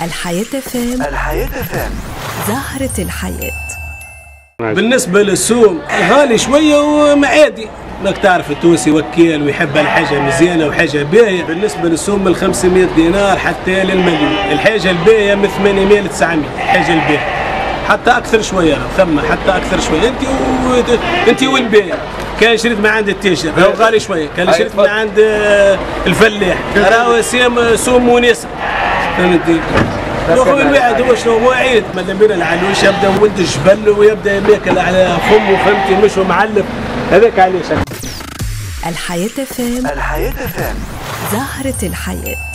الحياة فام. الحياة فام. زهرة الحياة. بالنسبة للسوم غالي شوية ومعادي، انك تعرف التونسي وكيل ويحب الحاجة مزيانة وحاجة باهية. بالنسبة للسوم من 500 دينار حتى للمليون، الحاجة الباهية من 800 ل 900، الحاجة الباهية حتى أكثر شوية، ثم حتى أكثر شوية. أنت والباهي كان شريت من عند التاجر راهو غالي شوية، كان شريت من عند الفلاح راهو سوم مناسب، فهمتني؟ ياخذ الواحد هو شنو مواعيد، ماذا بينا العلوش يبدا ولد الجبل ويبدا ياكل على فمه، فهمتي؟ مش معلف هذاك علاش. الحياة فام. الحياة فام. زهرة الحياة.